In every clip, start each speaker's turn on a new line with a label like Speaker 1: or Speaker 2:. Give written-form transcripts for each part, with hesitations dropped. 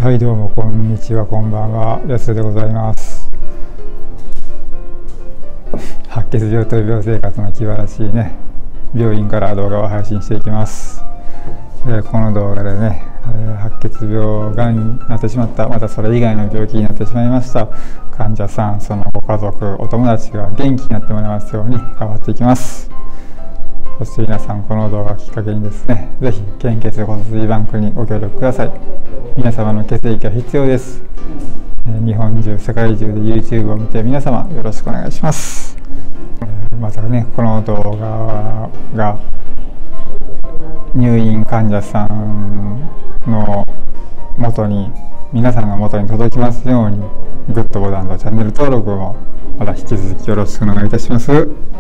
Speaker 1: はい、どうもこんにちは、こんばんは、やすでございます。白血病と病生活の気晴らしいね、病院から動画を配信していきます。この動画でね、白血病、がんになってしまった、またそれ以外の病気になってしまいました患者さん、そのご家族、お友達が元気になってもらいますように頑張っていきます。そして皆さん、この動画をきっかけにですね、ぜひ献血骨髄バンクにご協力ください。皆様の血液が必要です。日本中、世界中で YouTube を見て皆様よろしくお願いします。またね、この動画が入院患者さんの元に、皆さんの元に届きますように、グッドボタンとチャンネル登録もまた引き続きよろしくお願いいたします。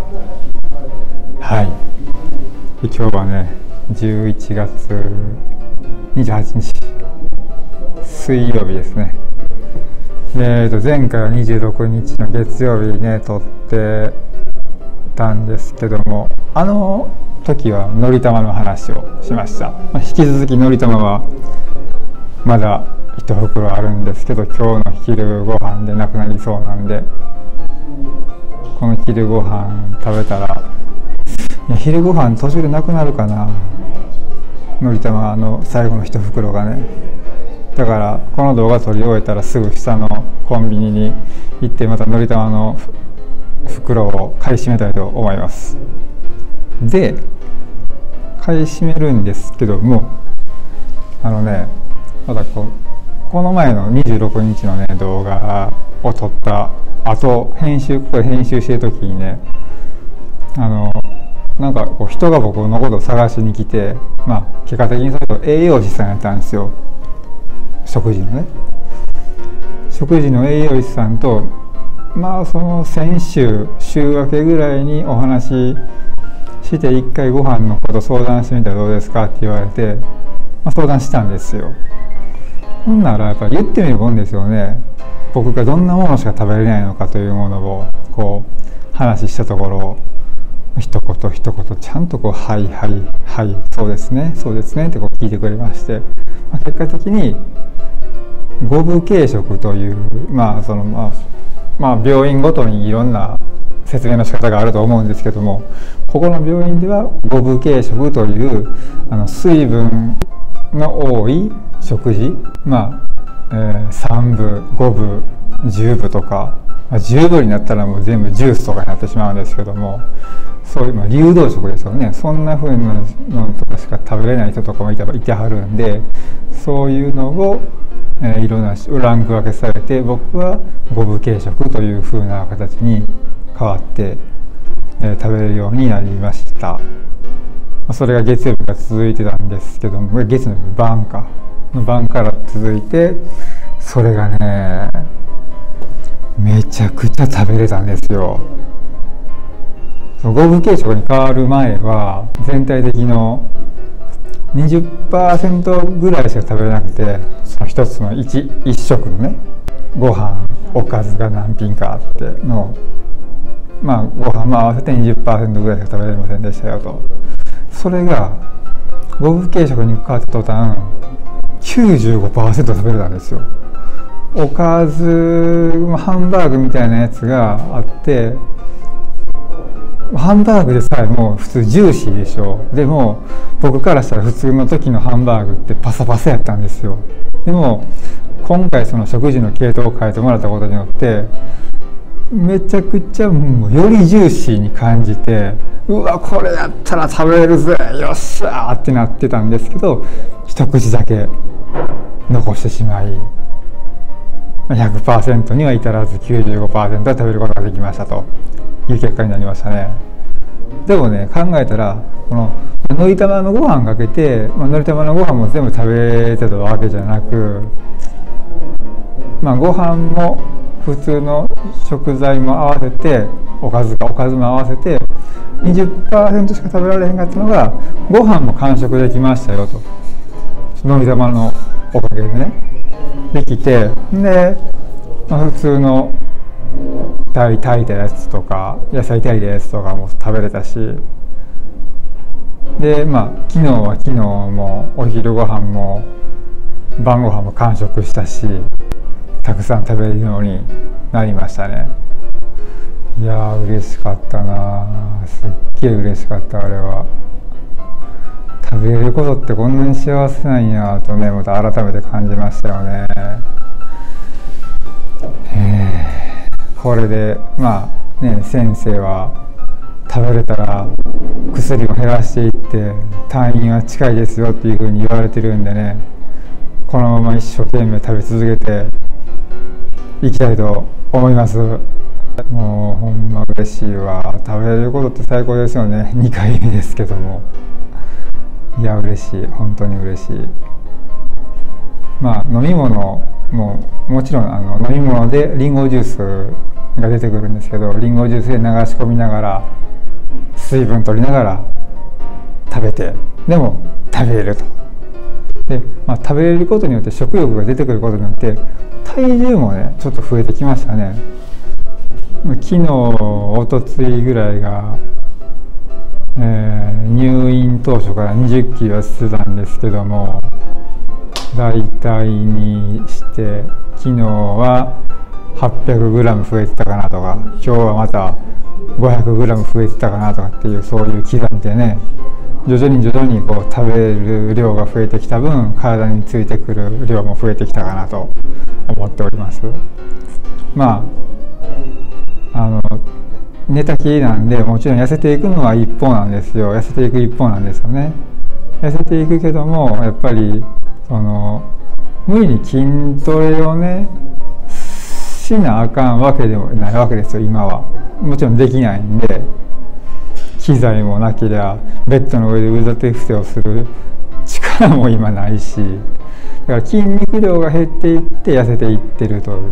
Speaker 1: はい。今日はね、11月28日水曜日ですね。前回は26日の月曜日にね撮ってたんですけども、あの時はのり玉の話をしました。引き続きのり玉はまだ1袋あるんですけど、今日の昼ご飯でなくなりそうなんで、この昼ご飯食べたら、昼ご飯途中でなくなるかな、のり玉の最後の1袋がね。だからこの動画撮り終えたらすぐ下のコンビニに行って、またのり玉の袋を買い占めたいと思います。で、買い占めるんですけども、またこの前の26日のね動画を撮った後、ここで編集してる時にね、なんか人が僕のことを探しに来て、結果的にその人栄養士さんやったんですよ。食事の栄養士さんと、その先週明けぐらいにお話しして一回ご飯のこと相談してみたらどうですかって言われて、相談したんですよ。ほんならやっぱり言ってみるもんですよね。僕がどんなものしか食べれないのかというものをこう話したところ、一言一言ちゃんとはいはいはいそうですねそうですねって聞いてくれまして、結果的に5部軽食という、病院ごとにいろんな説明の仕方があると思うんですけども、ここの病院では5部軽食という水分の多い食事、3部5部10部とか、10部になったらもう全部ジュースとかになってしまうんですけども、そういう流動食ですよね。そんな風なのとかしか食べれない人とかもいてはるんで、そういうのをいろんなランク分けされて、僕は5部軽食という風な形に変わって、食べれるようになりました。それが月曜日が続いてたんですけども、月曜日晩から続いて、それがねめちゃくちゃ食べれたんですよ。5部軽食に変わる前は全体的の 20% ぐらいしか食べれなくて、その一つの一食のね、ご飯おかずが何品かあっての、ご飯も合わせて 20% ぐらいしか食べれませんでしたよと。それが5部軽食に変わった途端 95% 食べれたんですよ。おかずハンバーグみたいなやつがあって、ハンバーグでさえも普通ジューシーでしょ。でも僕からしたら普通の時のハンバーグってパサパサやったんですよ。でも今回その食事の系統を変えてもらったことによって、めちゃくちゃもうよりジューシーに感じて、うわこれやったら食べれるぜ、よっしゃーってなってたんですけど、一口だけ残してしまい、100% には至らず 95% は食べることができましたという結果になりましたね。でもね、考えたらこののり玉のご飯かけて、のり玉のご飯も全部食べてたわけじゃなく、ご飯も普通の食材も合わせて、おかずも合わせて 20% しか食べられへんかったのが、ご飯も完食できましたよと、のり玉のおかげでねできて、で、普通の炊いたやつとか野菜炊いたやつとかも食べれたし、で昨日は昨日もお昼ご飯も晩ご飯も完食したし、たくさん食べれるようになりましたね。いやー嬉しかったな、すっげえ嬉しかった。あれは食べれることってこんなに幸せなんやとね、また改めて感じましたよね。これでまあね、先生は食べれたら薬を減らしていって退院は近いですよっていうふうに言われてるんでね、このまま一生懸命食べ続けていきたいと思います。もうほんま嬉しいわ。食べれることって最高ですよね。2回目ですけども、いや嬉しい、本当に嬉しい。まあ飲み物ももちろん飲み物でリンゴジュースが出てくるんですけど、リンゴジュースで流し込みながら水分取りながら食べて、でも食べれると。で、まあ、食べれることによって食欲が出てくることによって体重もねちょっと増えてきましたね。昨日おとついぐらいが、入院当初から20キロはしてたんですけども、だいたいにして昨日は800グラム増えてたかなとか、今日はまた500グラム増えてたかなとかっていう、そういう刻みでね、徐々にこう食べる量が増えてきた分、体についてくる量も増えてきたかなと思っております。まあ寝たきりなんで、もちろん痩せていくのは一方なんですよ。痩せていく一方なんですよね。痩せていくけども、やっぱり無理に筋トレをねしなあかんわけでもないわけですよ。今はもちろんできないんで、機材もなければベッドの上で腕立て伏せをする力も今ないし、だから筋肉量が減っていって痩せていってるという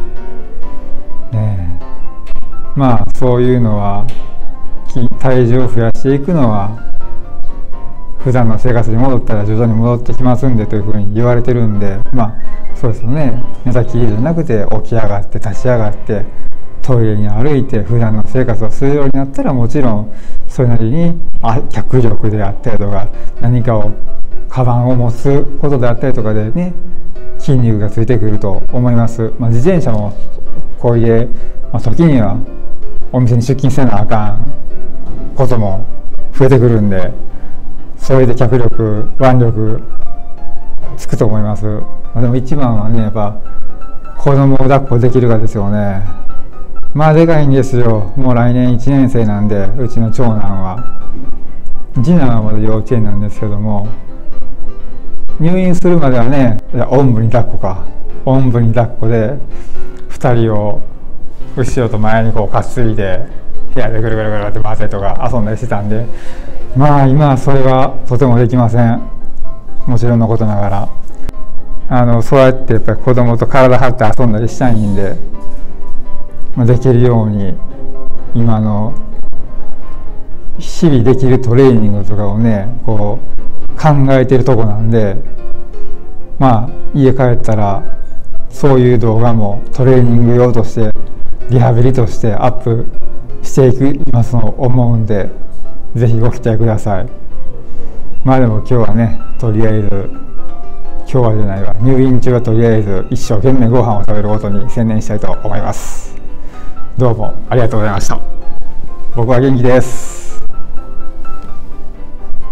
Speaker 1: ね。まあそういうのは体重を増やしていくのは普段の生活に戻ったら徐々に戻ってきますんでというふうに言われてるんで、まあそうですよね。寝たきりじゃなくて起き上がって立ち上がってトイレに歩いて普段の生活をするようになったら、もちろんそれなりに脚力であったりとか、何かをカバンを持つことであったりとかでね、筋肉がついてくると思います。まあ、自転車もこういう、時にはお店に出勤せなあかんことも増えてくるんで、それで脚力腕力つくと思います。でも一番はね、やっぱ子供を抱っこできるかですよね。まあでかいんですよ。もう来年1年生なんで、うちの長男は。次男はまだ幼稚園なんですけども、入院するまではね、おんぶに抱っこか、おんぶに抱っこで2人を後ろと前にこう担いで部屋でぐるぐるぐるって回ったりとか遊んだりしてたんで、まあ今はそれはとてもできません。もちろんのことながらそうやってやっぱり子供と体張って遊んだりしたいんで、できるように今の日々できるトレーニングとかをねこう考えてるとこなんで、まあ家帰ったらそういう動画もトレーニング用としてリハビリとしてアップしていきますと思うんで、ぜひご期待ください。まあでも今日はね、とりあえず今日はじゃないわ、入院中はとりあえず一生懸命ご飯を食べることに専念したいと思います。どうもありがとうございました。僕は元気です。